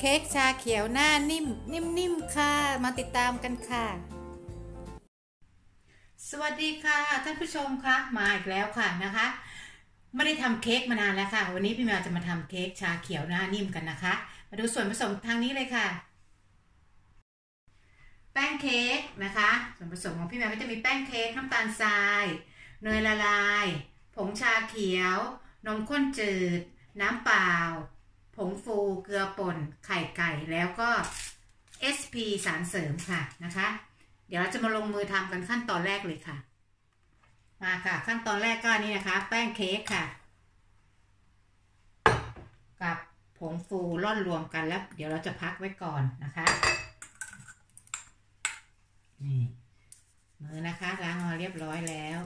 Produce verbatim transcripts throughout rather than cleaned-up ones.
ค้กชาเขียวหน้านิ่มนิ่มๆค่ะมาติดตามกันค่ะสวัสดีค่ะท่านผู้ชมคะมาอีกแล้วค่ะนะคะไม่ได้ทำเค้กมานานแล้วค่ะวันนี้พี่แมวจะมาทำเค้กชาเขียวหน้านิ่มกันนะคะมาดูส่วนผสมทางนี้เลยค่ะแป้งเค้กนะคะส่วนผสมของพี่แมวก็จะมีแป้งเค้กน้ำตาลทรายเนยละลายผงชาเขียวนมข้นจืดน้ำเปล่าผงฟูเกลือป่นไข่ไก่แล้วก็ เอส พี สารเสริมค่ะนะคะเดี๋ยวเราจะมาลงมือทำกันขั้นตอนแรกเลยค่ะมาค่ะขั้นตอนแรกก็นี่นะคะแป้งเค้กค่ะกับผงฟูร่อนรวมกันแล้วเดี๋ยวเราจะพักไว้ก่อนนะคะนี่มือนะคะล้างมาเรียบร้อยแล้ว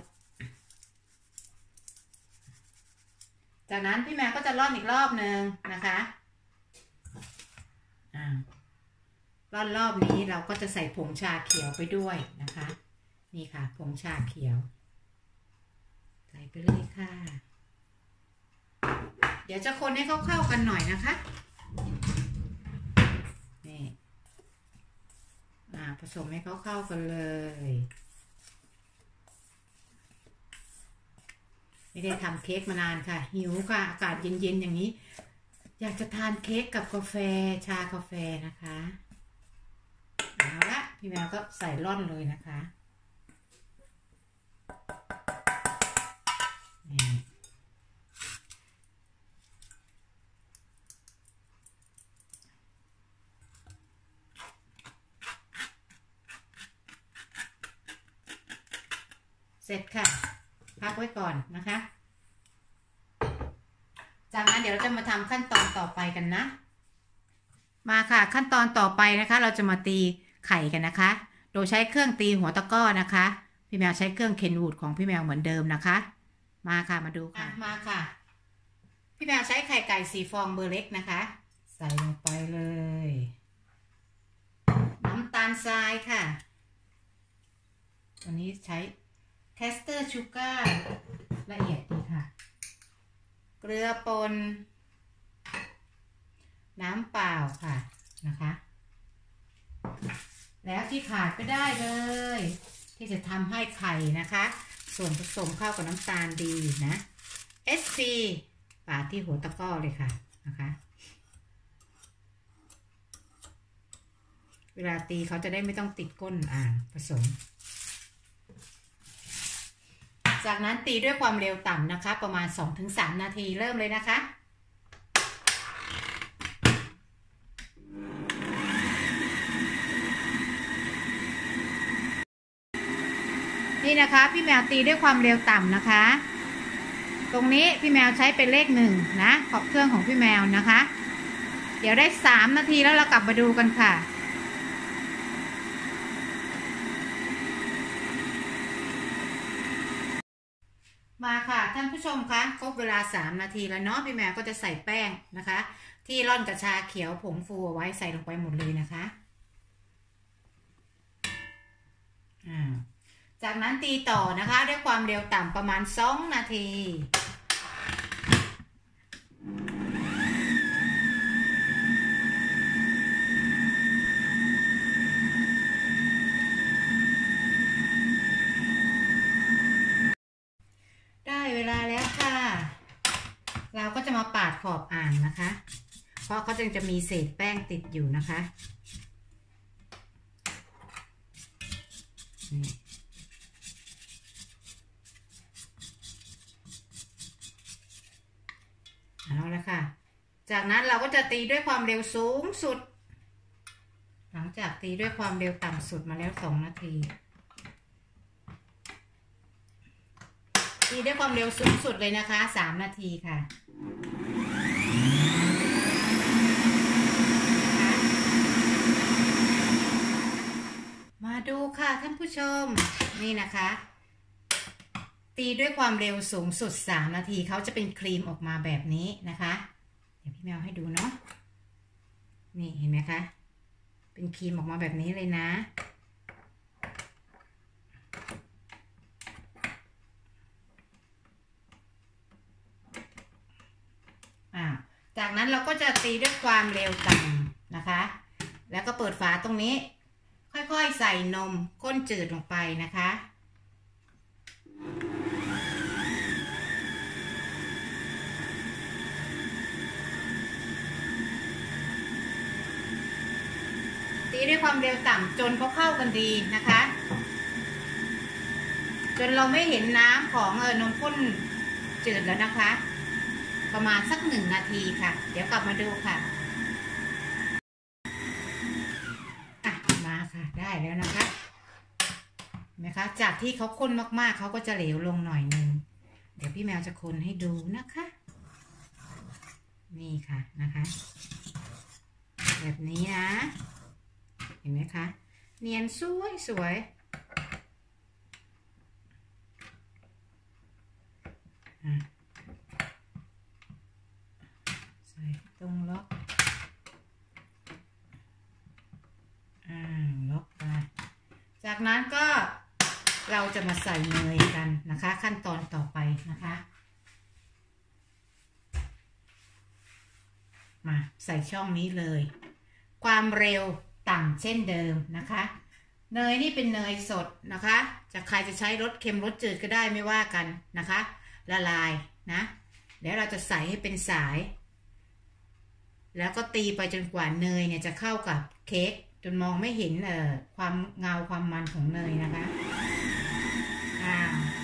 จากนั้นพี่แม่ก็จะร่อนอีกรอบหนึ่งนะคะอ่าร่อนรอบนี้เราก็จะใส่ผงชาเขียวไปด้วยนะคะนี่ค่ะผงชาเขียวใส่ไปเลยค่ะเดี๋ยวจะคนให้เข้าๆกันหน่อยนะคะนี่อ่าผสมให้เข้าๆกันเลยไม่ได้ทำเค้กมานานค่ะหิวค่ะอากาศเย็นๆอย่างนี้อยากจะทานเค้กกับกาแฟชากาแฟนะคะเอาละพี่แมวก็ใส่ร่อนเลยนะคะนี่เสร็จค่ะพักไว้ก่อนนะคะจากนั้นเดี๋ยวเราจะมาทำขั้นตอนต่อไปกันนะมาค่ะขั้นตอนต่อไปนะคะเราจะมาตีไข่กันนะคะโดยใช้เครื่องตีหัวตะกร้อนะคะพี่แมวใช้เครื่องเคนวูดของพี่แมวเหมือนเดิมนะคะมาค่ะมาดูค่ะมาค่ะพี่แมวใช้ไข่ไก่สี่ฟองเบอร์เล็กนะคะใส่ลงไปเลยน้ำตาลทรายค่ะวันนี้ใช้แคสเตอร์ชูการ์ละเอียดดีค่ะเกลือป่นน้ำเปล่าค่ะนะคะแล้วที่ขาดไม่ได้เลยที่จะทำให้ไข่นะคะส่วนผสมเข้ากับน้ำตาลดีนะ เอส พี ปาดที่หัวตะกร้อเลยค่ะนะคะเวลาตีเขาจะได้ไม่ต้องติดก้นอ่างผสมจากนั้นตีด้วยความเร็วต่ำนะคะประมาณ สองถึงสาม นาทีเริ่มเลยนะคะนี่นะคะพี่แมวตีด้วยความเร็วต่ำนะคะตรงนี้พี่แมวใช้เป็นเลขหนึ่งนะขอบเครื่องของพี่แมวนะคะเดี๋ยวได้สามนาทีแล้วเรากลับมาดูกันค่ะมาค่ะท่านผู้ชมคะครบเวลาสามนาทีแล้วเนาะพี่แมวก็จะใส่แป้งนะคะที่ร่อนกระชาเขียวผงฟูเอาไว้ใส่ลงไปหมดเลยนะคะอ่าจากนั้นตีต่อนะคะด้วยความเร็วต่ำประมาณสองนาทีได้เวลาแล้วค่ะเราก็จะมาปาดขอบอ่างนะคะเพราะเขาจึงจะมีเศษแป้งติดอยู่นะคะนี่เอาละค่ะจากนั้นเราก็จะตีด้วยความเร็วสูงสุดหลังจากตีด้วยความเร็วต่ำสุดมาแล้วสองนาทีตีด้วยความเร็วสูงสุดเลยนะคะสามนาทีค่ะมาดูค่ะท่านผู้ชมนี่นะคะตีด้วยความเร็วสูงสุดสามนาทีเขาจะเป็นครีมออกมาแบบนี้นะคะเดี๋ยวพี่แมวให้ดูเนาะนี่เห็นไหมคะเป็นครีมออกมาแบบนี้เลยนะอ่าจากนั้นเราก็จะตีด้วยความเร็วต่ำนะคะ แล้วก็เปิดฝาตรงนี้ค่อยๆใส่นมข้นจืดลงไปนะคะตีด้วยความเร็วต่ำจนเขาเข้ากันดีนะคะจนเราไม่เห็นน้ำของเออนมข้นจืดแล้วนะคะประมาณสักหนึ่งนาทีค่ะเดี๋ยวกลับมาดูค่ะอ่ะมาค่ะได้แล้วนะคะนะคะจากที่เขาข้นมากๆเขาก็จะเหลวลงหน่อยนึงเดี๋ยวพี่แมวจะคนให้ดูนะคะนี่ค่ะนะคะแบบนี้นะเห็นไหมคะเนียนสวยสวยใส่ตรงล็อกอ่าล็อกไปจากนั้นก็เราจะมาใส่เนยกันนะคะขั้นตอนต่อไปนะคะมาใส่ช่องนี้เลยความเร็วต่ำเช่นเดิมนะคะเนยนี่เป็นเนยสดนะคะจะใครจะใช้รสเค็มรสจืดก็ได้ไม่ว่ากันนะคะละลายนะเดี๋ยวเราจะใส่ให้เป็นสายแล้วก็ตีไปจนกว่าเนยเนี่ยจะเข้ากับเค้กจนมองไม่เห็นเอ่อความเงาความมันของเนยนะคะอ่า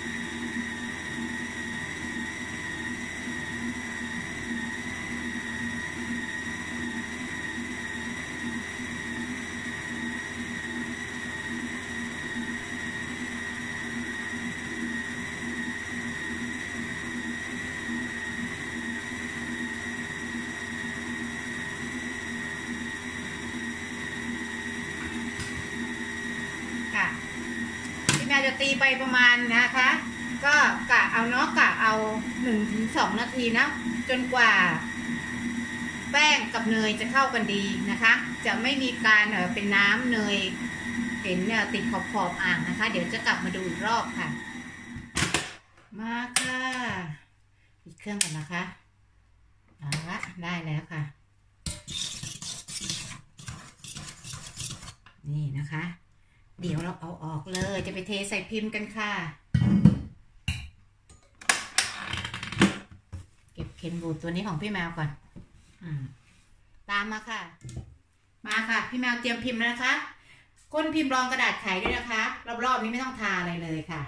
พี่แมวจะตีไปประมาณนะคะก็กะเอาเนาะกะเอาหนึ่งถึงสองนาทีนะจนกว่าแป้งกับเนยจะเข้ากันดีนะคะจะไม่มีการเออเป็นน้ำเนยเห็นเนี่ยติดขอบขอบอ่างนะคะเดี๋ยวจะกลับมาดูอีกรอบค่ะมาค่ะปิดเครื่องก่อนนะคะเอาละได้แล้วค่ะนี่นะคะเดี๋ยวเราเอาออกเลยจะไปเทใส่พิมพ์กันค่ะเก็บเคนบูดตัวนี้ของพี่แมวก่อนอืมตามมาค่ะมาค่ะพี่แมวเตรียมพิมพ์แล้วนะคะก้นพิมพ์รองกระดาษไขด้วยนะคะรอบๆนี้ไม่ต้องทาอะไรเลยค่ะ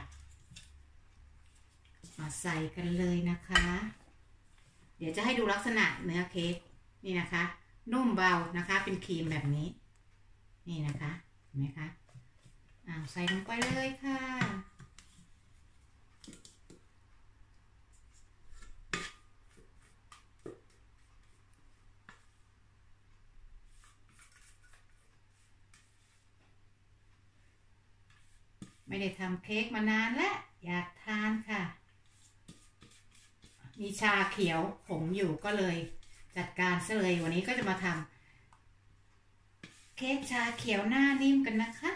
มาใส่กันเลยนะคะเดี๋ยวจะให้ดูลักษณะเนื้อเค้กนี่นะคะนุ่มเบานะคะเป็นครีมแบบนี้นี่นะคะเห็นไหมคะอ่าใส่ลงไปเลยค่ะไม่ได้ทำเค้กมานานแล้วอยากทานค่ะมีชาเขียวผงอยู่ก็เลยจัดการซะเลยวันนี้ก็จะมาทำเค้กชาเขียวหน้านิ่มกันนะคะ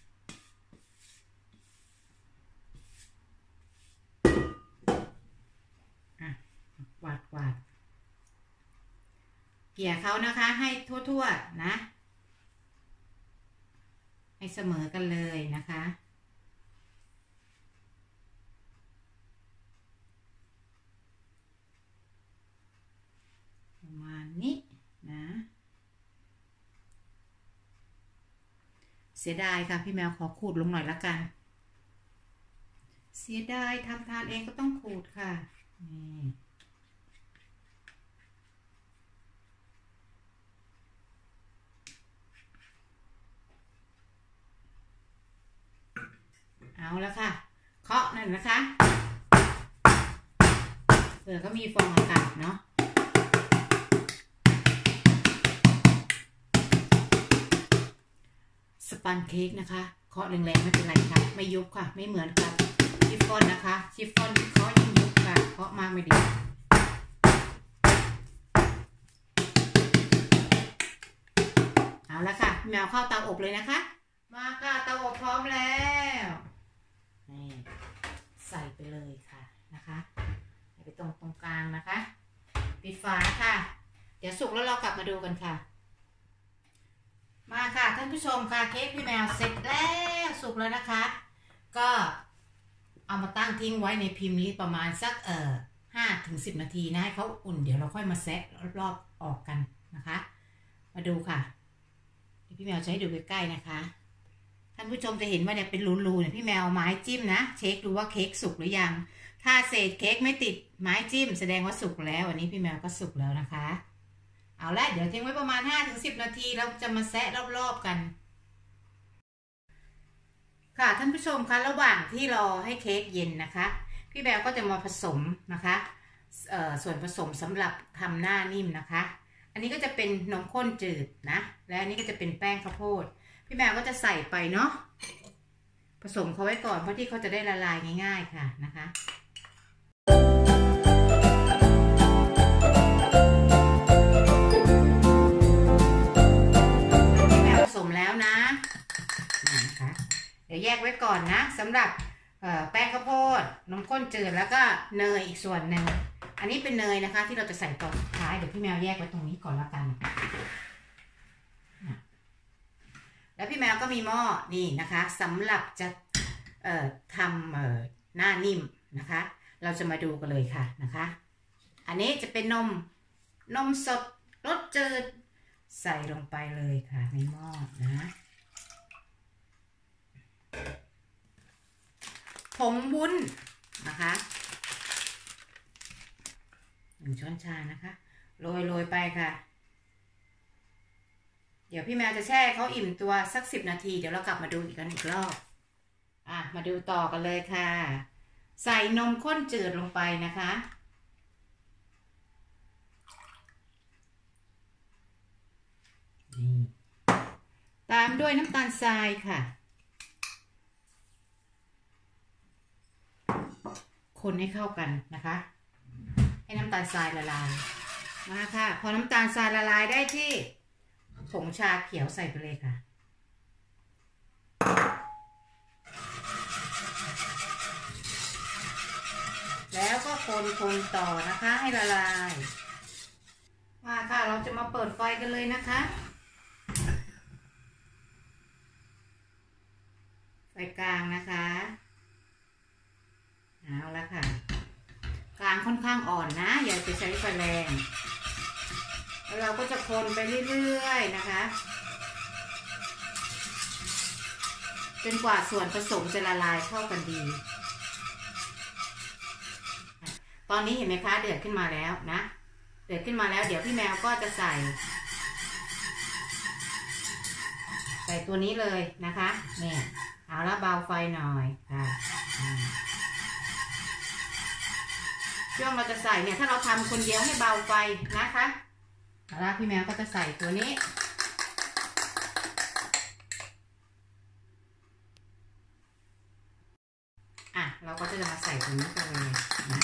วาดวาดเกี่ยเขานะคะให้ทั่วๆนะให้เสมอกันเลยนะคะประมาณนี้นะเสียดายค่ะพี่แมวขอขูดลงหน่อยละกันเสียดายทำทานเองก็ต้องขูดค่ะนี่เอาแล้วค่ะเคาะนั่นนะคะเผื่อก็มีฟองอากาศเนาะสปันเค้กนะคะเคาะแรงๆไม่เป็นไรค่ะไม่ยุบค่ะไม่เหมือนกับชิฟฟ่อนนะคะชิฟฟ่อนที่เคาะยิ่งยุบค่ะเคาะมากไม่ดีเอาละค่ะแมวเข้าเตาอบเลยนะคะมาค่ะเตาอบพร้อมแล้วนี่ใส่ไปเลยค่ะนะคะไปตรงตรงกลางนะคะปิดฝาค่ะเดี๋ยวสุกแล้วเรากลับมาดูกันค่ะมาค่ะท่านผู้ชมค่ะเค้กพี่แมวเสร็จแล้วสุกแล้วนะคะก็เอามาตั้งทิ้งไว้ในพิมพ์นี้ประมาณสักเอ่อห้าถึงสิบนาทีนะให้เขาอุ่นเดี๋ยวเราค่อยมาแซะรอบๆออกกันนะคะมาดูค่ะพี่แมวจะให้ดูใกล้ๆนะคะท่านผู้ชมจะเห็นว่าเนี่ยเป็นรูๆเนี่ยพี่แมวไม้จิ้มนะเช็คดูว่าเค้กสุกหรือยังถ้าเศษเค้กไม่ติดไม้จิ้มแสดงว่าสุกแล้วอันนี้พี่แมวก็สุกแล้วนะคะเอาละเดี๋ยวทิ้งไว้ประมาณ ห้าถึงสิบ นาทีเราจะมาแซะรอบๆกันค่ะท่านผู้ชมคะระหว่างที่รอให้เค้กเย็นนะคะพี่แมวก็จะมาผสมนะคะส่วนผสมสำหรับทำหน้านิ่มนะคะอันนี้ก็จะเป็นนมข้นจืดนะและอันนี้ก็จะเป็นแป้งข้าวโพดพี่แมวก็จะใส่ไปเนาะผสมเขาไว้ก่อนเพื่อที่เขาจะได้ละลายง่ายๆค่ะนะคะพี่แมวผสมแล้วนะนะคะเดี๋ยวแยกไว้ก่อนนะสำหรับแป้งข้าวโพดนมข้นจืดแล้วก็เนยอีกส่วนหนึ่งอันนี้เป็นเนยนะคะที่เราจะใส่ตอนสุดท้ายเดี๋ยวพี่แมวแยกไว้ตรงนี้ก่อนละกันแล้วพี่แมวก็มีหม้อนี่นะคะสำหรับจะเอ่อทำเอ่อหน้านิ่มนะคะเราจะมาดูกันเลยค่ะนะคะอันนี้จะเป็นนมนมสดรสจืดใส่ลงไปเลยค่ะในหม้อนะผงวุ้นนะคะหนึ่งช้อนชานะคะโรยโรยไปค่ะเดี๋ยวพี่แมวจะแช่เขาอิ่มตัวสักสิบนาทีเดี๋ยวเรากลับมาดูอีกกันอีกรอบอ่ะมาดูต่อกันเลยค่ะใส่นมข้นจืดลงไปนะคะนี่ตามด้วยน้ำตาลทรายค่ะคนให้เข้ากันนะคะให้น้ำตาลทรายละลายมาค่ะพอน้ำตาลทรายละลายได้ที่ผงชาเขียวใส่ไปเลยค่ะแล้วก็คนคนต่อนะคะให้ละลายมาค่ะเราจะมาเปิดไฟกันเลยนะคะไฟกลางนะคะเอาละค่ะกลางค่อนข้างอ่อนนะอย่าไปใช้ไฟแรงแล้วเราก็จะคนไปเรื่อยๆนะคะจนกว่าส่วนผสมจะละลายเข้ากันดีตอนนี้เห็นไหมคะเดือดขึ้นมาแล้วนะเดือดขึ้นมาแล้วเดี๋ยวพี่แมวก็จะใส่ใส่ตัวนี้เลยนะคะเนี่ยเอาละเบาไฟหน่อยค่ะช่วงเราจะใส่เนี่ยถ้าเราทำคนเดียวให้เบาไฟนะคะแล้วพี่แมวก็จะใส่ตัวนี้อ่ะเราก็จะมาใส่ตัวนี้กันเลยนะ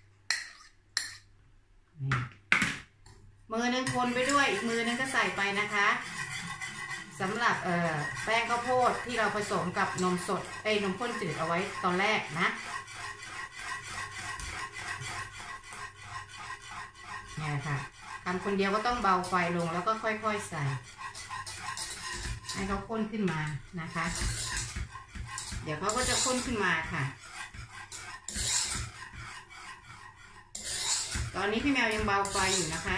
มือนึงคนไปด้วยอีกมือนึงก็ใส่ไปนะคะสำหรับเอ่อแป้งข้าวโพดที่เราผสมกับนมสดไอ้นมข้นจืดเอาไว้ตอนแรกนะนี่ค่ะทำคนเดียวก็ต้องเบาไฟลงแล้วก็ค่อยๆใส่ให้เขาข้นขึ้นมานะคะเดี๋ยวเขาก็จะข้นขึ้นมาค่ะตอนนี้พี่แมวยังเบาไฟอยู่นะคะ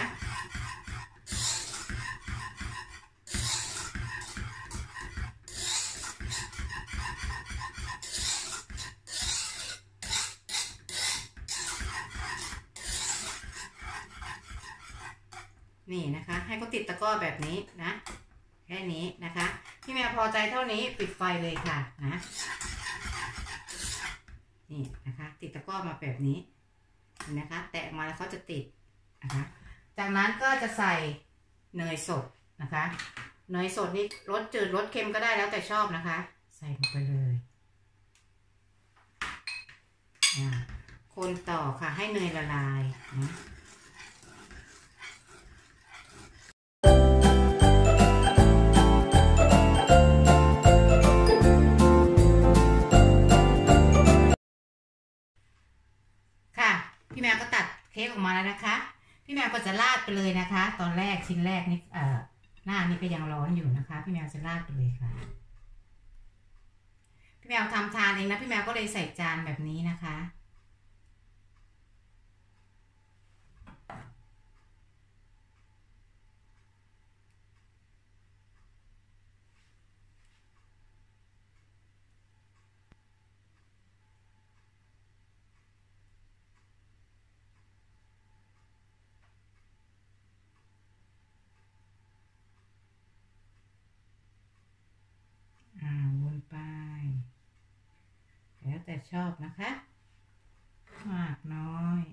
นี่นะคะให้เขาติดตะกร้อแบบนี้นะแค่นี้นะคะพี่แมวพอใจเท่านี้ปิดไฟเลยค่ะนะนี่นะคะติดตะกร้อมาแบบนี้นะคะแตะมาแล้วเขาจะติดนะคะจากนั้นก็จะใส่เนยสดนะคะเนยสดนี่รสจืดรสเค็มก็ได้แล้วแต่ชอบนะคะใส่ลงไปเลยคนต่อค่ะให้เนยละลายนะพี่แมวก็ตัดเค้กออกมาแล้วนะคะพี่แมวก็จะราดไปเลยนะคะตอนแรกชิ้นแรกนี่เอ่อหน้านี่ก็ยังร้อนอยู่นะคะพี่แมวจะราดไปเลยค่ะพี่แมวทำทานเองนะพี่แมวก็เลยใส่จานแบบนี้นะคะวนไปแล้วแต่ชอบนะคะมากน้อย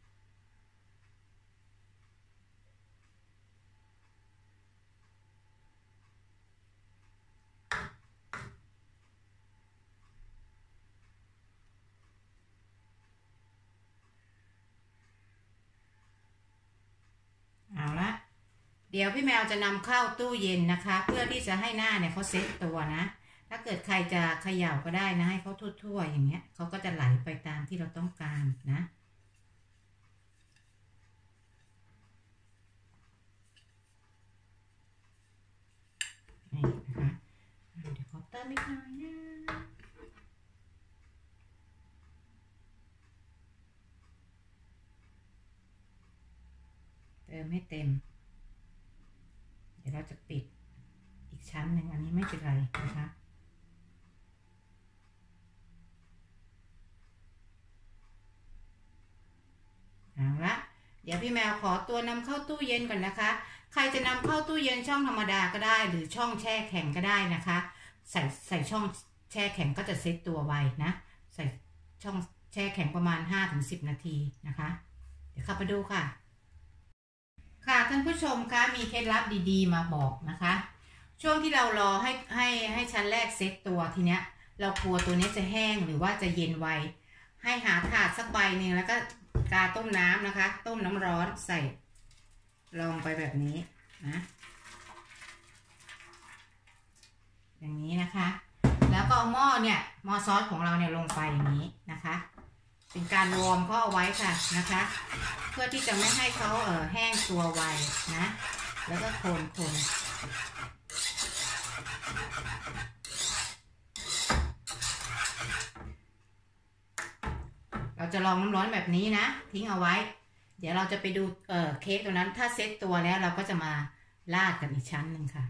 เอาละเดี๋ยวพี่แมวจะนำเข้าตู้เย็นนะคะเพื่อที่จะให้หน้าเนี่ยเขาเซ็ตตัวนะถ้าเกิดใครจะเขย่าก็ได้นะให้เขาทั่วๆอย่างเงี้ยเขาก็จะไหลไปตามที่เราต้องการนะนี่นะคะเดี๋ยวขอเติมอีกหน่อยนะเติมให้เต็มเดี๋ยวเราจะปิดอีกชั้นหนึ่งอันนี้ไม่เป็นไรนะคะเอาละเดี๋ยวพี่แมวขอตัวนำเข้าตู้เย็นก่อนนะคะใครจะนำเข้าตู้เย็นช่องธรรมดาก็ได้หรือช่องแช่แข็งก็ได้นะคะใส่ใส่ช่องแช่แข็งก็จะเซ็ตตัวไวนะใส่ช่องแช่แข็งประมาณ ห้าถึงสิบ นาทีนะคะเดี๋ยวเข้าไปดูค่ะค่ะท่านผู้ชมคะมีเคล็ดลับดีๆมาบอกนะคะช่วงที่เรารอให้ให้ให้ชั้นแรกเซ็ตตัวทีเนี้ยเรากลัวตัวนี้จะแห้งหรือว่าจะเย็นไวให้หาถาดสักใบหนึ่งแล้วก็กาต้มน้ำนะคะต้มน้ำร้อนใส่ลงไปแบบนี้นะอย่างนี้นะคะแล้วก็เอาหม้อเนี่ยหม้อซอสของเราเนี่ยลงไปอย่างนี้นะคะเป็นการวอร์มเขาเอาไว้ค่ะนะคะเพื่อที่จะไม่ให้เขาเออแห้งตัวไวนะแล้วก็คนคนเราจะลองน้ำร้อนแบบนี้นะทิ้งเอาไว้เดี๋ยวเราจะไปดูเอ่อเค้กตัวนั้นถ้าเซ็ตตัวแล้วเราก็จะมาราดกันอีกชั้นหนึ่งค่ะ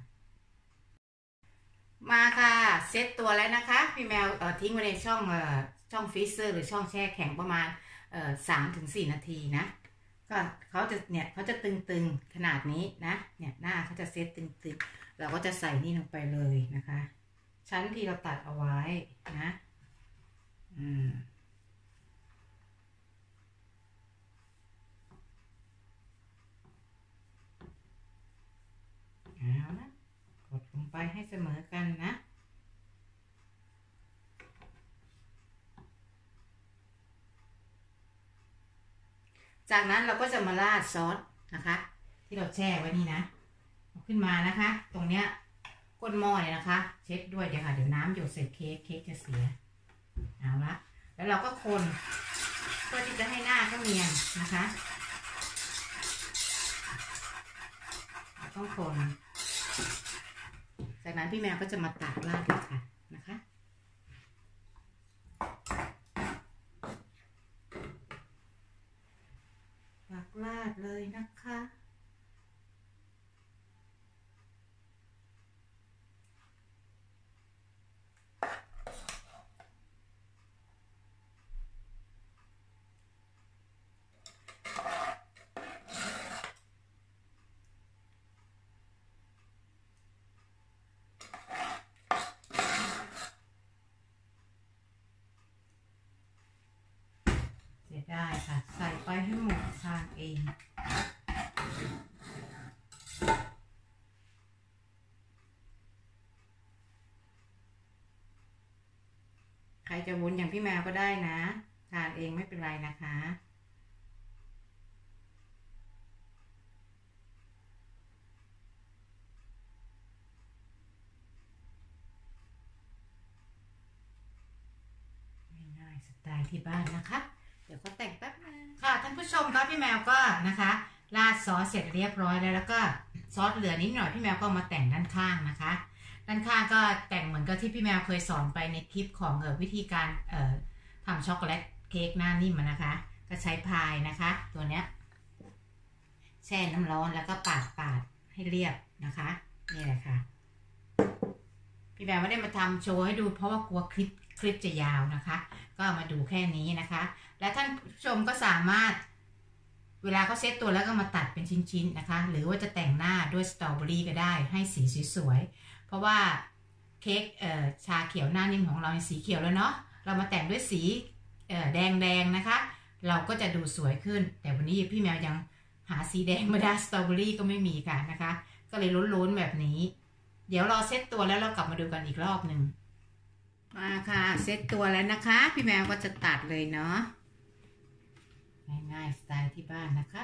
มาค่ะเซ็ตตัวแล้วนะคะพี่แมวเอ่อทิ้งไว้ในช่องเอ่อช่องฟรีเซอร์หรือช่องแช่แข็งประมาณเอ่อสามถึงสี่นาทีนะก็เขาจะเนี่ยเขาจะตึงๆขนาดนี้นะเนี่ยหน้าเขาจะเซ็ตตึงๆเราก็จะใส่นี่ลงไปเลยนะคะชั้นที่เราตัดเอาไว้นะอืมเอาละกดลงไปให้เสมอกันนะจากนั้นเราก็จะมาราดซอสนะคะที่เราแช่ไว้นี่นะเอาขึ้นมานะคะตรงเนี้ยก้นหม้อเนี่ยนะคะเช็ดด้วยเดี๋ยวค่ะเดี๋ยวน้ำหยดใส่เค้กเค้กจะเสียเอาละแล้วเราก็คนเพื่อที่จะให้หน้าเขาเนียนนะคะต้องคนจากนั้นพี่แมวก็จะมาตักราดเลยค่ะนะคะตักราดเลยนะคะได้ค่ะใส่ไปให้หมดทานเองใครจะวุ้นอย่างพี่แมวก็ได้นะทานเองไม่เป็นไรนะคะง่ายๆสไตล์ที่บ้านนะคะเดี๋ยวก็แต่งแป๊บนึงค่ะท่านผู้ชมครับพี่แมวก็นะคะราดซอสเสร็จเรียบร้อยแล้วแล้วก็ซอสเหลือนิดหน่อยพี่แมวก็มาแต่งด้านข้างนะคะด้านข้างก็แต่งเหมือนกับที่พี่แมวเคยสอนไปในคลิปของเออวิธีการเอ่อทำช็อกโกแลตเค้กหน้านิ่มนะคะก็ใช้พายนะคะตัวเนี้ยแช่น้ำร้อนแล้วก็ปาดปาดให้เรียบนะคะนี่แหละค่ะพี่แมวไม่ได้มาทำโชว์ให้ดูเพราะว่ากลัวคลิปคลิปจะยาวนะคะก็มาดูแค่นี้นะคะและท่านผู้ชมก็สามารถเวลาเขาเซตตัวแล้วก็มาตัดเป็นชิ้นๆนะคะหรือว่าจะแต่งหน้าด้วยสตรอเบอรี่ก็ได้ให้สีสวยๆเพราะว่าเค้กเอ่อชาเขียวหน้านิ่มของเราสีเขียวแล้วเนาะเรามาแต่งด้วยสีเอ่อแดงๆนะคะเราก็จะดูสวยขึ้นแต่วันนี้พี่แมวยังหาสีแดงไม่ได้สตรอเบอรี่ก็ไม่มีค่ะนะคะก็เลยล้นๆแบบนี้เดี๋ยวรอเซตตัวแล้วเรากลับมาดูกันอีกรอบหนึ่งมาค่ะเซตตัวแล้วนะคะพี่แมวก็จะตัดเลยเนาะง่ายๆสไตล์ที่บ้านนะคะ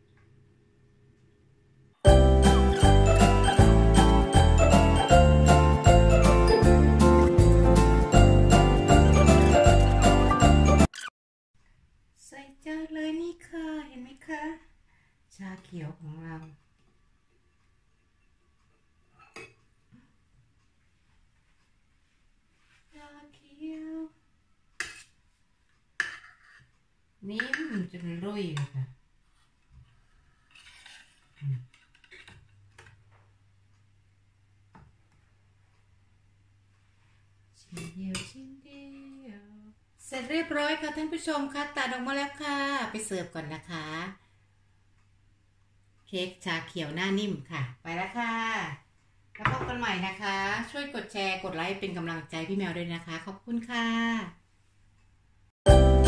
ใส่จานเลยนี่ค่ะเห็นไหมคะชาเขียวของเราชาเขียวนิ่มจนรุ่ยเลยค่ะชิ้นเดียวชิ้นเดียวเสร็จเรียบร้อยค่ะท่านผู้ชมค่ะตัดออกมาแล้วค่ะไปเสิร์ฟก่อนนะคะเค้กชาเขียวหน้านิ่มค่ะไปแล้วค่ะแล้วพบกันใหม่นะคะช่วยกดแชร์กดไลค์เป็นกำลังใจพี่แมวด้วยนะคะขอบคุณค่ะ